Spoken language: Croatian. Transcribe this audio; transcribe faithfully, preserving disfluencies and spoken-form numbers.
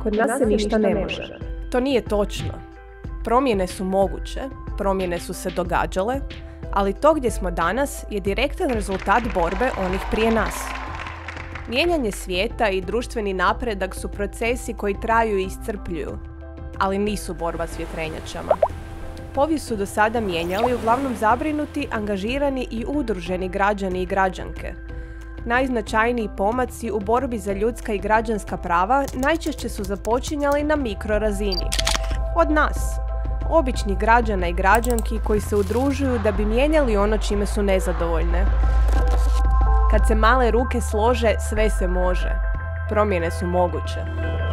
Kod nas se ništa ne može. To nije točno. Promjene su moguće, promjene su se događale, ali to gdje smo danas je direktan rezultat borbe onih prije nas. Mijenjanje svijeta i društveni napredak su procesi koji traju i iscrpljuju, ali nisu borba s vjetrenjačama. Povijest su do sada mijenjali uglavnom zabrinuti, angažirani i udruženi građani i građanke. Najznačajniji pomaci u borbi za ljudska i građanska prava najčešće su započinjali na mikrorazini. Od nas, običnih građana i građanki koji se udružuju da bi mijenjali ono čime su nezadovoljne. Kad se male ruke slože, sve se može. Promjene su moguće.